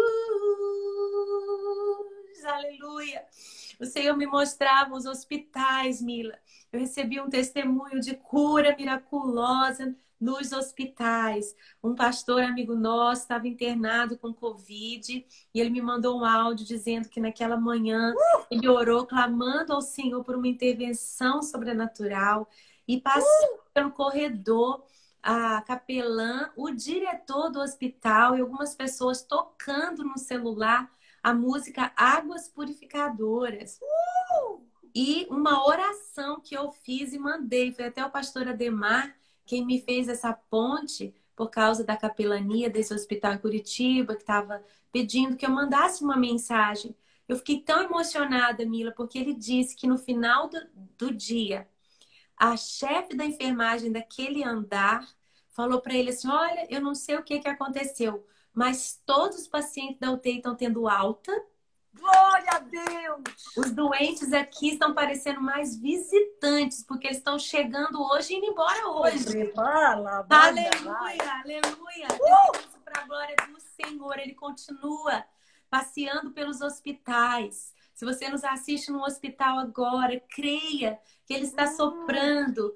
Speaker 1: Aleluia. O Senhor me mostrava os hospitais, Mila. Eu recebi um testemunho de cura miraculosa nos hospitais. Um pastor amigo nosso estava internado com Covid e ele me mandou um áudio dizendo que naquela manhã ele orou clamando ao Senhor por uma intervenção sobrenatural e passou pelo corredor a capelã, o diretor do hospital e algumas pessoas tocando no celular a música Águas Purificadoras. E uma oração que eu fiz e mandei. Foi até o pastor Ademar quem me fez essa ponte por causa da capelania desse hospital em Curitiba, que estava pedindo que eu mandasse uma mensagem. Eu fiquei tão emocionada, Mila, porque ele disse que no final do dia, a chefe da enfermagem daquele andar falou para ele assim, olha, eu não sei o que aconteceu, mas todos os pacientes da UTI estão tendo alta.
Speaker 2: glória a Deus!
Speaker 1: Os doentes aqui estão parecendo mais visitantes, porque eles estão chegando hoje e indo embora hoje. Aleluia, aleluia. Isso para a glória do Senhor. Ele continua passeando pelos hospitais. Se você nos assiste no hospital agora, creia que Ele está soprando.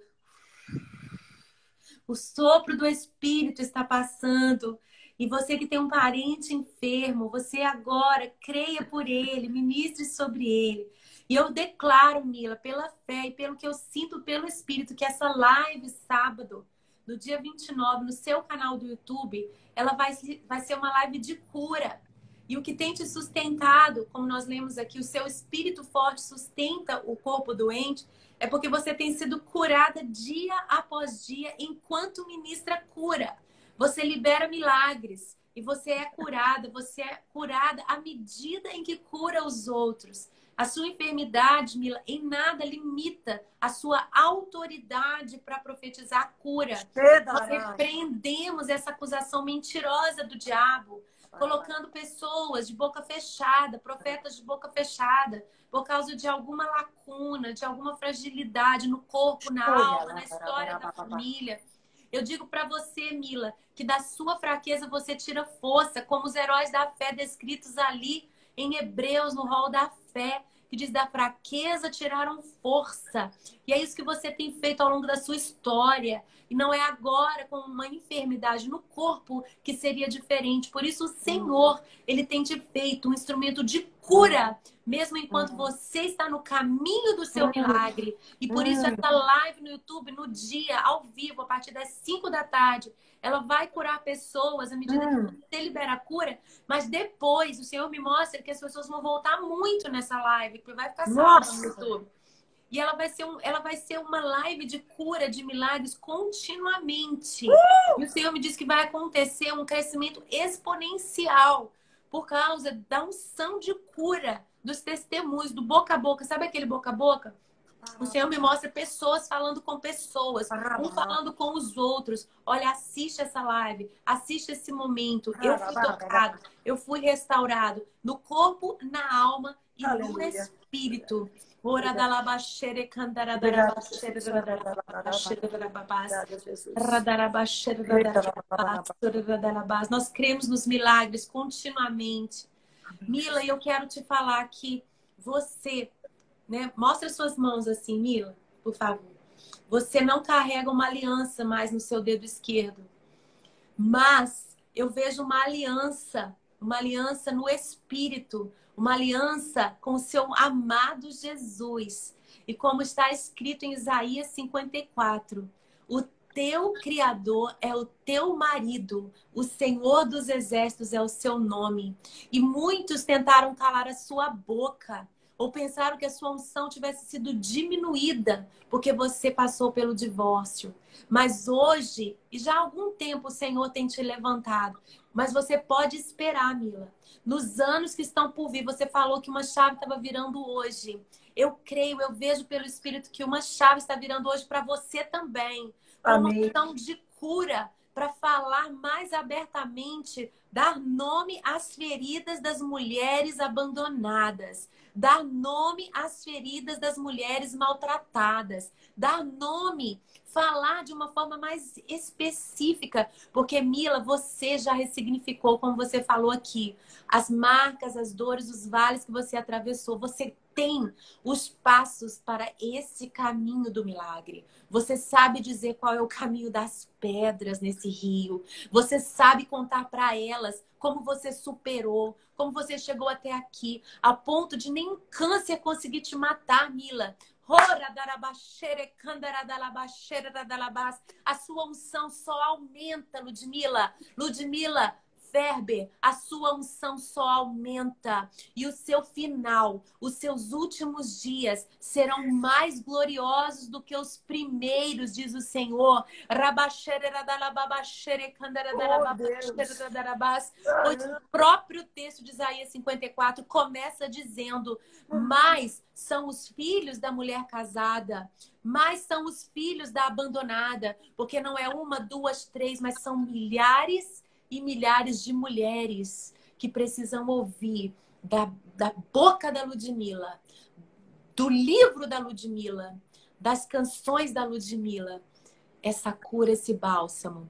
Speaker 1: O sopro do Espírito está passando. E você que tem um parente enfermo, você agora creia por ele, ministre sobre ele. E eu declaro, Mila, pela fé e pelo que eu sinto pelo Espírito, que essa live sábado, no dia 29, no seu canal do YouTube, ela vai ser uma live de cura. E o que tem te sustentado, como nós lemos aqui, o seu espírito forte sustenta o corpo doente, é porque você tem sido curada dia após dia enquanto ministra cura. Você libera milagres e você é curada à medida em que cura os outros. A sua enfermidade, Mila, em nada limita a sua autoridade para profetizar a cura. Nós repreendemos essa acusação mentirosa do diabo, colocando pessoas de boca fechada, profetas de boca fechada, por causa de alguma lacuna, de alguma fragilidade no corpo, na alma, na história da família. Eu digo para você, Mila, que da sua fraqueza você tira força, como os heróis da fé descritos ali em Hebreus, no rol da fé, que diz da fraqueza tiraram força. E é isso que você tem feito ao longo da sua história. E não é agora com uma enfermidade no corpo que seria diferente. Por isso o Senhor, Ele tem te feito um instrumento de cura, mesmo enquanto você está no caminho do seu milagre. E por isso essa live no YouTube, no dia, ao vivo, a partir das 5 da tarde, ela vai curar pessoas à medida que você libera a cura. Mas depois, o Senhor me mostra que as pessoas vão voltar muito nessa live, porque vai ficar salva no YouTube. E ela vai ser uma live de cura, de milagres continuamente. E o Senhor me disse que vai acontecer um crescimento exponencial por causa da unção de cura, dos testemunhos, do boca a boca. Sabe aquele boca a boca? O Senhor me mostra pessoas falando com pessoas, um falando com os outros. Olha, assiste essa live, assiste esse momento. Eu fui tocado, eu fui restaurado no corpo, na alma e no espírito. Nós cremos nos milagres continuamente. Mila, eu quero te falar que você, né? Mostra suas mãos assim, Mila, por favor. Você não carrega uma aliança mais no seu dedo esquerdo. Mas eu vejo uma aliança no espírito, uma aliança com o seu amado Jesus. E como está escrito em Isaías 54, o teu Criador é o teu marido, o Senhor dos Exércitos é o seu nome. E muitos tentaram calar a sua boca, ou pensaram que a sua unção tivesse sido diminuída porque você passou pelo divórcio. Mas hoje, e já há algum tempo, o Senhor tem te levantado Mas você pode esperar, Mila. Nos anos que estão por vir, você falou que uma chave estava virando hoje. Eu creio, eu vejo pelo Espírito que uma chave está virando hoje para você também. Com uma
Speaker 2: Amém.
Speaker 1: ação de cura, para falar mais abertamente, dar nome às feridas das mulheres abandonadas, dar nome às feridas das mulheres maltratadas, dar nome, falar de uma forma mais específica, porque Mila, você já ressignificou, como você falou aqui, as marcas, as dores, os vales que você atravessou. Você tem os passos para esse caminho do milagre. Você sabe dizer qual é o caminho das pedras nesse rio. Você sabe contar para elas como você superou, como você chegou até aqui, a ponto de nenhum câncer conseguir te matar, Mila. A sua unção só aumenta, Ludmila. Ludmila Ferber, a sua unção só aumenta. E o seu final, os seus últimos dias serão mais gloriosos do que os primeiros, diz o Senhor.
Speaker 2: Oh, Deus.
Speaker 1: Pois o próprio texto de Isaías 54 começa dizendo: mais são os filhos da mulher casada, mais são os filhos da abandonada, porque não é uma, duas, três, mas são milhares e milhares de mulheres que precisam ouvir da boca da Ludmila, do livro da Ludmila, das canções da Ludmila, essa cura, esse bálsamo.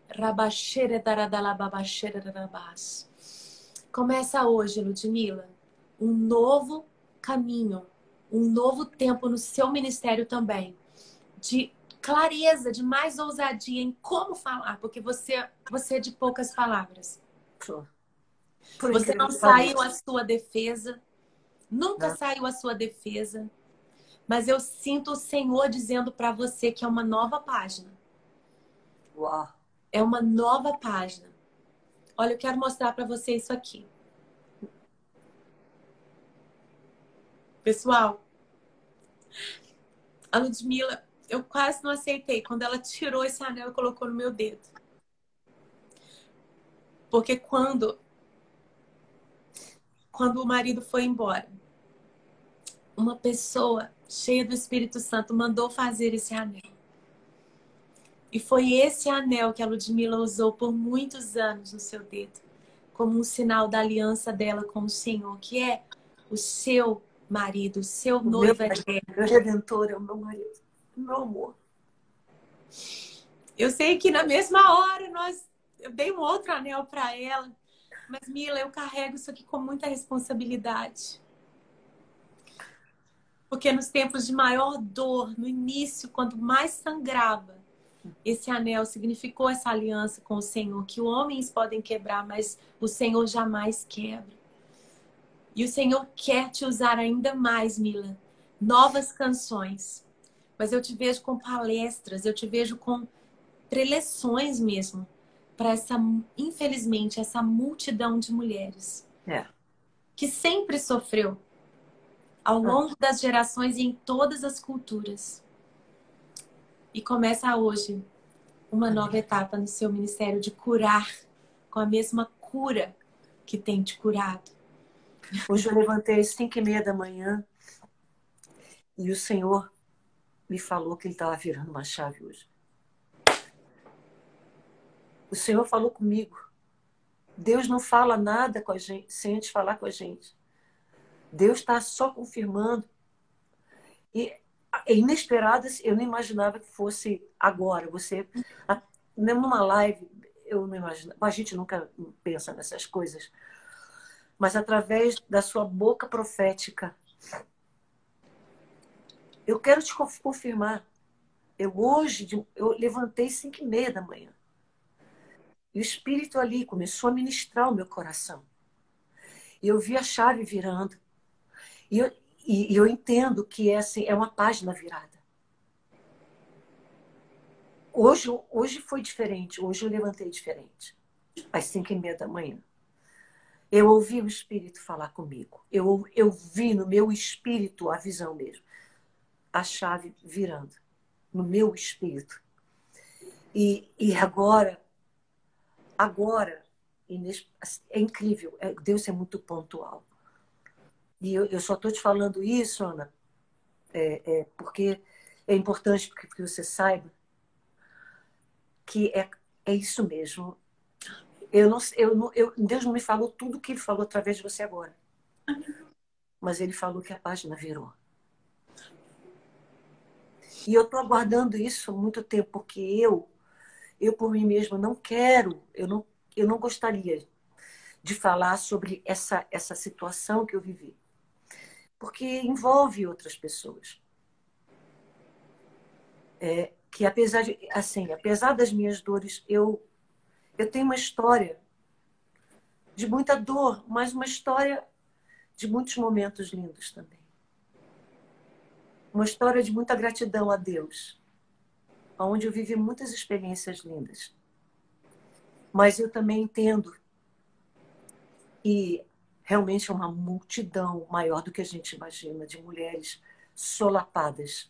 Speaker 1: Começa hoje, Ludmila, um novo caminho, um novo tempo no seu ministério também, de clareza, de mais ousadia em como falar, porque você é de poucas palavras. Você não saiu à sua defesa, nunca saiu à sua defesa, mas eu sinto o Senhor dizendo para você que é uma nova página.
Speaker 2: Uau.
Speaker 1: É uma nova página. Olha, eu quero mostrar para você isso aqui. Pessoal, a Ludmila, eu quase não aceitei quando ela tirou esse anel e colocou no meu dedo. Porque quando o marido foi embora, uma pessoa cheia do Espírito Santo mandou fazer esse anel. E foi esse anel que a Ludmila usou por muitos anos no seu dedo, como um sinal da aliança dela com o Senhor, que é o seu marido, o seu noivo eterno.
Speaker 2: Meu redentor é o meu marido, meu amor.
Speaker 1: Eu sei que na mesma hora eu dei um outro anel para ela, mas Mila, eu carrego isso aqui com muita responsabilidade. Porque nos tempos de maior dor, no início, quando mais sangrava, esse anel significou essa aliança com o Senhor, que homens podem quebrar, mas o Senhor jamais quebra. E o Senhor quer te usar ainda mais, Mila. Novas canções. Mas eu te vejo com palestras, eu te vejo com preleções mesmo, para essa, infelizmente, essa multidão de mulheres que sempre sofreu ao longo das gerações e em todas as culturas. E começa hoje uma nova etapa no seu ministério de curar com a mesma cura que tem te curado.
Speaker 2: Hoje eu levantei às 5h30 da manhã e o Senhor me falou que Ele estava virando uma chave hoje. O Senhor falou comigo. Deus não fala nada com a gente sem antes falar com a gente. Deus está só confirmando. E é inesperado, eu não imaginava que fosse agora. Você, numa live, eu não imaginava. A gente nunca pensa nessas coisas. Mas através da sua boca profética, eu quero te confirmar. Hoje eu levantei 5h30 da manhã. E o Espírito ali começou a ministrar o meu coração. E eu vi a chave virando. E eu entendo que é uma página virada. Hoje foi diferente. Hoje eu levantei diferente. Às 5h30 da manhã. Eu ouvi o Espírito falar comigo. Eu vi no meu espírito a visão mesmo. A chave virando. No meu espírito. E agora, É incrível. Deus é muito pontual. E eu só estou te falando isso, Ana, porque é importante que você saiba que é isso mesmo. Deus não me falou tudo o que ele falou através de você agora. Mas ele falou que a página virou. E eu estou aguardando isso há muito tempo, porque eu por mim mesma não quero, eu não gostaria de falar sobre essa situação que eu vivi. Porque envolve outras pessoas. Que apesar das minhas dores, eu tenho uma história de muita dor, mas uma história de muitos momentos lindos também. Uma história de muita gratidão a Deus, onde eu vivi muitas experiências lindas. Mas eu também entendo que realmente é uma multidão maior do que a gente imagina, de mulheres solapadas,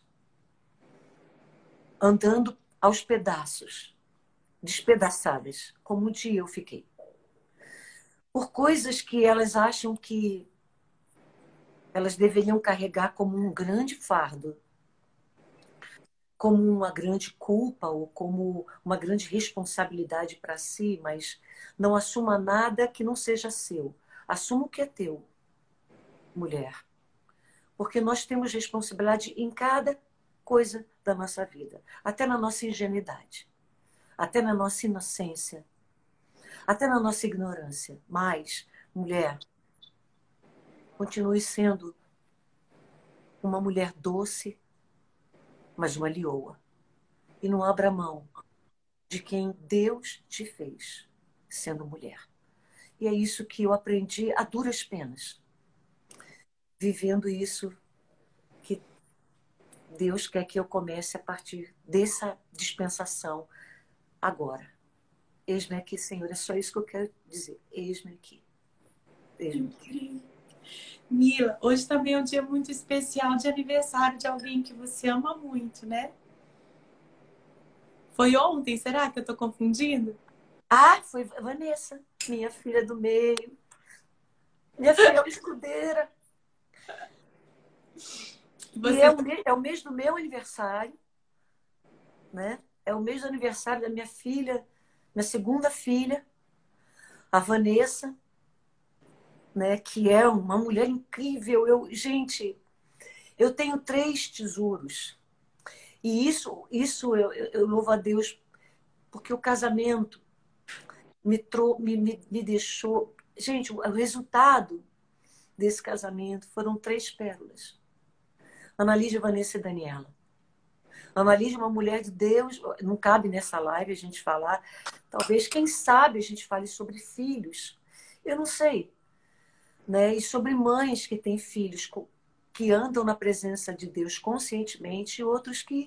Speaker 2: andando aos pedaços, despedaçadas, como um dia eu fiquei. Por coisas que elas acham que elas deveriam carregar como um grande fardo, como uma grande culpa ou como uma grande responsabilidade para si, mas não assuma nada que não seja seu. Assuma o que é teu, mulher. Porque nós temos responsabilidade em cada coisa da nossa vida, até na nossa ingenuidade, até na nossa inocência, até na nossa ignorância. Mas, mulher, continue sendo uma mulher doce, mas uma leoa. E não abra mão de quem Deus te fez, sendo mulher. E é isso que eu aprendi a duras penas. Vivendo isso que Deus quer que eu comece a partir dessa dispensação agora. Eis-me aqui, Senhor. É só isso que eu quero dizer. Eis-me aqui. Eis-me aqui.
Speaker 3: Mila, hoje também é um dia muito especial de aniversário de alguém que você ama muito, né? Foi ontem, será que eu tô confundindo?
Speaker 2: Ah, foi Vanessa, minha filha do meio. Minha filha escudeira.
Speaker 3: Você...
Speaker 2: E é o mês do meu aniversário, né? É o mês do aniversário da minha filha, minha segunda filha, a Vanessa, né? Que é uma mulher incrível. Gente, eu tenho 3 tesouros. E isso eu louvo a Deus, porque o casamento me deixou... Gente, o resultado desse casamento foram 3 pérolas. Ana Lídia, Vanessa e Daniela. Ana Lídia é uma mulher de Deus. Não cabe nessa live a gente falar. Talvez, quem sabe, a gente fale sobre filhos. Eu não sei. Né? E sobre mães que têm filhos que andam na presença de Deus conscientemente e outros que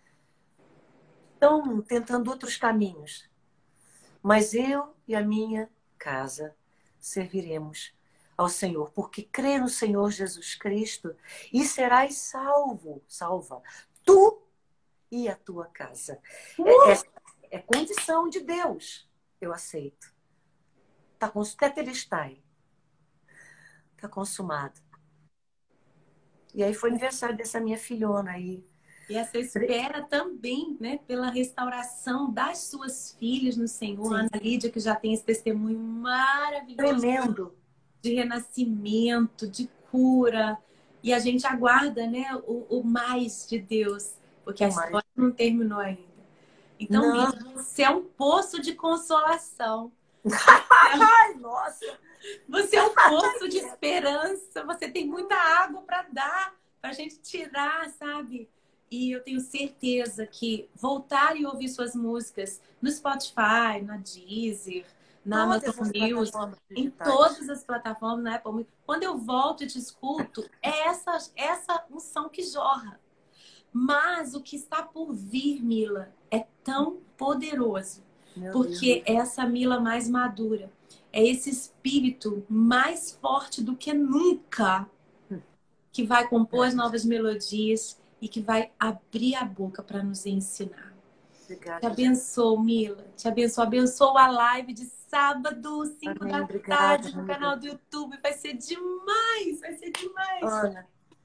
Speaker 2: estão tentando outros caminhos. Mas eu e a minha casa serviremos ao Senhor, porque crê no Senhor Jesus Cristo e serás salva, tu e a tua casa. É condição de Deus, eu aceito. Tetelestai. Está consumado. E aí foi aniversário dessa minha filhona aí.
Speaker 3: E essa espera também, né, pela restauração das suas filhas no Senhor. Sim. Ana Lídia, que já tem esse testemunho maravilhoso.
Speaker 2: Tremendo.
Speaker 3: De renascimento, de cura. E a gente aguarda, né, o mais de Deus, porque a história não terminou ainda. Então, Lídia, você é um poço de consolação.
Speaker 2: Ai, nossa!
Speaker 3: Você é um poço de esperança. Você tem muita água para dar, para a gente tirar, sabe? E eu tenho certeza que voltar e ouvir suas músicas no Spotify, na Deezer, na Amazon Music, em todas as plataformas, na Apple Music. Quando eu volto e te escuto, é essa unção que jorra. Mas o que está por vir, Mila, é tão poderoso. Porque é essa Mila mais madura. É esse espírito mais forte do que nunca que vai compor as novas melodias e que vai abrir a boca para nos ensinar. Te
Speaker 2: Obrigada.
Speaker 3: abençoo, Mila. Te abençoo. Abençoo a live de sábado, 5
Speaker 2: Amém.
Speaker 3: da
Speaker 2: Obrigada,
Speaker 3: tarde, no
Speaker 2: amiga.
Speaker 3: canal do YouTube. Vai ser demais. Vai ser demais.
Speaker 2: Ana,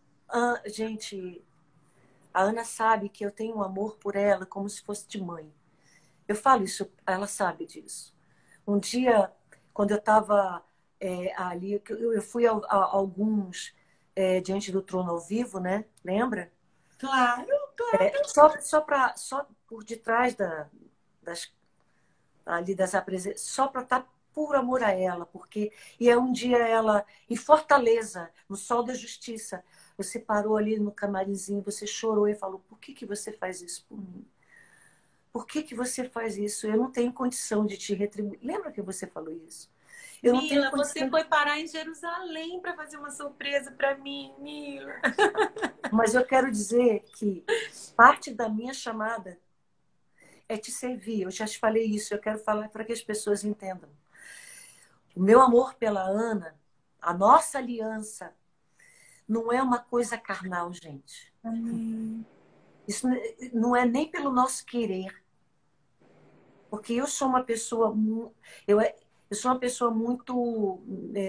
Speaker 2: gente, a Ana sabe que eu tenho um amor por ela como se fosse de mãe. Eu falo isso, ela sabe disso. Um dia, quando eu estava ali, eu fui a alguns diante do trono ao vivo, né? Lembra?
Speaker 3: Claro, claro.
Speaker 2: Só por detrás das, ali das apresentações, só para estar por amor a ela, porque e é um dia ela em Fortaleza, no Sol da Justiça, você parou ali no camarimzinho, você chorou e falou: por que que você faz isso por mim? Por que que você faz isso? Eu não tenho condição de te retribuir. Lembra que você falou isso? Eu não tenho
Speaker 3: Mila, você
Speaker 2: condição.
Speaker 3: foi parar em Jerusalém para fazer uma surpresa para mim, Mila.
Speaker 2: Mas eu quero dizer que parte da minha chamada é te servir. Eu já te falei isso, eu quero falar para que as pessoas entendam. O meu amor pela Ana, a nossa aliança, não é uma coisa carnal, gente.
Speaker 3: Amém.
Speaker 2: Isso não é nem pelo nosso querer. Porque eu sou uma pessoa, eu sou uma pessoa muito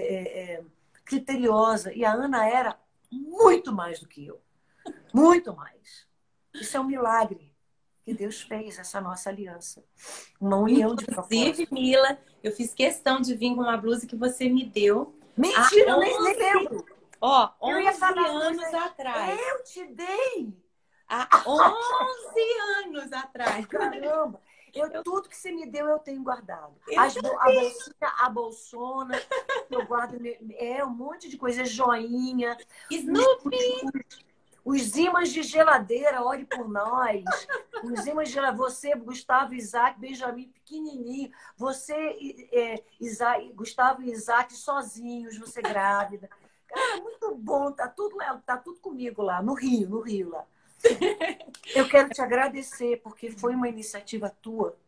Speaker 2: criteriosa. E a Ana era muito mais do que eu. Muito mais. Isso é um milagre que Deus fez, essa nossa aliança. Uma união de
Speaker 3: Inclusive,
Speaker 2: propósito.
Speaker 3: Mila, eu fiz questão de vir com uma blusa que você me deu
Speaker 2: Mentira,
Speaker 3: há
Speaker 2: eu nem lembro.
Speaker 3: ó,
Speaker 2: Eu ia
Speaker 3: 11
Speaker 2: falar
Speaker 3: anos
Speaker 2: coisa.
Speaker 3: atrás.
Speaker 2: Eu te dei.
Speaker 3: Há 11 anos atrás.
Speaker 2: Caramba. Tudo que você me deu, eu tenho guardado.
Speaker 3: Eu
Speaker 2: A bolsinha, a bolsona, eu guardo. Um monte de coisa. Joinha.
Speaker 3: Snoopy!
Speaker 2: Os ímãs de geladeira, ore por nós. Os ímãs de geladeira. Você, Gustavo, Isaac, Benjamin, pequenininho. Você, Gustavo e Isaac, sozinhos, você grávida. Cara, muito bom. Tá tudo comigo lá, no Rio lá. Eu quero te agradecer, porque foi uma iniciativa tua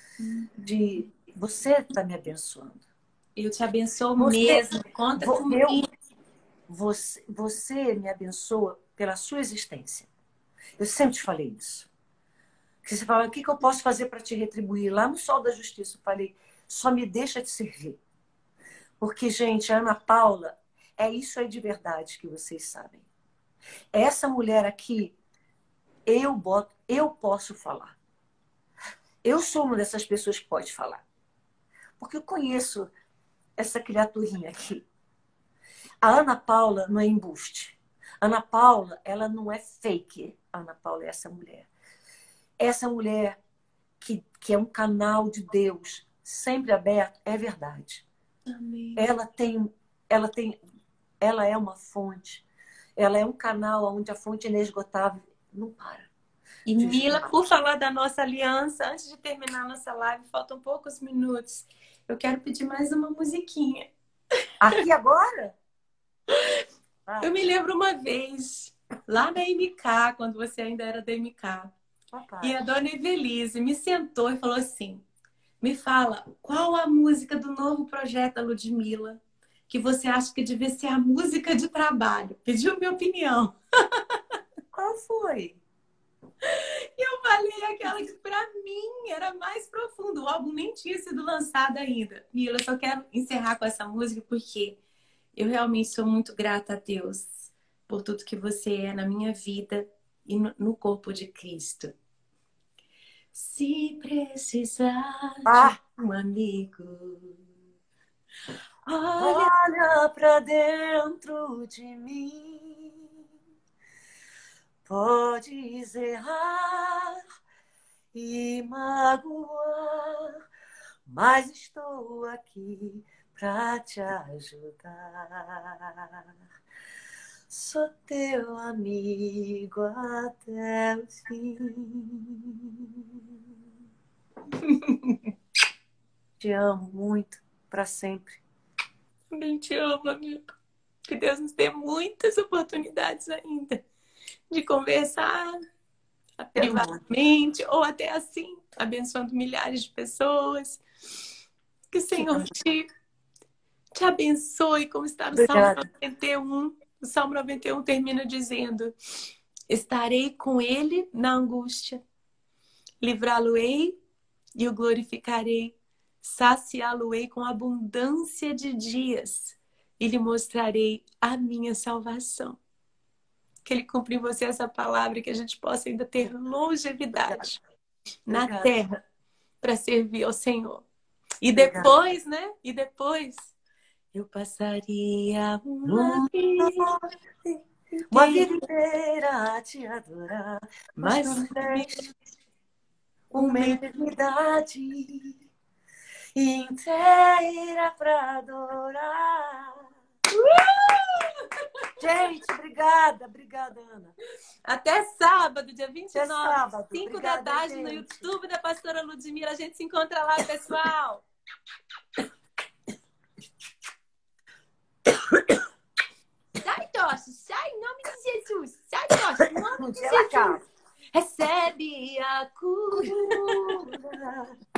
Speaker 2: de você está me abençoando.
Speaker 3: Eu te abençoo mesmo. Conta comigo.
Speaker 2: Você me abençoa pela sua existência. Eu sempre te falei isso. Que você fala: o que eu posso fazer para te retribuir? Lá no Sol da Justiça eu falei: só me deixa te servir. Porque, gente, a Ana Paula, é isso aí de verdade que vocês sabem. Essa mulher aqui, eu posso falar. Eu sou uma dessas pessoas que pode falar. Porque eu conheço essa criaturinha aqui. A Ana Paula não é embuste. A Ana Paula, ela não é fake. A Ana Paula é essa mulher. Essa mulher que é um canal de Deus sempre aberto, é verdade.
Speaker 3: Amém.
Speaker 2: Ela é uma fonte. Ela é um canal onde a fonte inesgotável não para.
Speaker 3: E Mila, por falar da nossa aliança, antes de terminar a nossa live, faltam poucos minutos. Eu quero pedir mais uma musiquinha.
Speaker 2: Aqui agora?
Speaker 3: Eu me lembro uma vez, lá na MK, quando você ainda era da MK, e a dona Evelise me sentou e falou assim: me fala, qual a música do novo projeto da Ludmilla que você acha que devia ser a música de trabalho? Pediu minha opinião.
Speaker 2: Qual foi?
Speaker 3: E eu falei aquela que pra mim era mais profundo. O álbum nem tinha sido lançado ainda. Mila, eu só quero encerrar com essa música porque eu realmente sou muito grata a Deus por tudo que você é na minha vida e no corpo de Cristo. Se precisar de um amigo,
Speaker 2: olha pra dentro de mim. Podes errar e magoar, mas estou aqui pra te ajudar. Sou teu amigo até o fim. Te amo muito, para sempre.
Speaker 3: Também te amo, amigo. Que Deus nos dê muitas oportunidades ainda de conversar privadamente ou até assim, abençoando milhares de pessoas. Que o Senhor te abençoe, como está no Salmo 91. O Salmo 91 termina dizendo: estarei com ele na angústia, Livrá-lo-ei e o glorificarei. Saciá-lo-ei com abundância de dias e lhe mostrarei a minha salvação. Que Ele cumpra em você essa palavra, que a gente possa ainda ter longevidade na terra para servir ao Senhor. E depois, né? E depois eu passaria uma
Speaker 2: vida inteira a te adorar, mas uma eternidade inteira para adorar. Gente, obrigada, Ana.
Speaker 3: Até sábado, dia 29,
Speaker 2: sábado.
Speaker 3: 5 da tarde, no YouTube da Pastora Ludmila. A gente se encontra lá, pessoal. Sai, Tocha, sai em nome de Jesus. Sai, Tocha, em nome de Jesus. Recebe a cura.